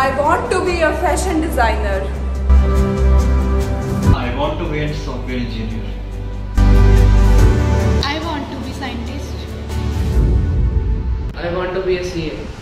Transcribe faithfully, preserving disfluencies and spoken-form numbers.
I want to be a fashion designer. I want to be a software engineer. I want to be scientist. I want to be a C A.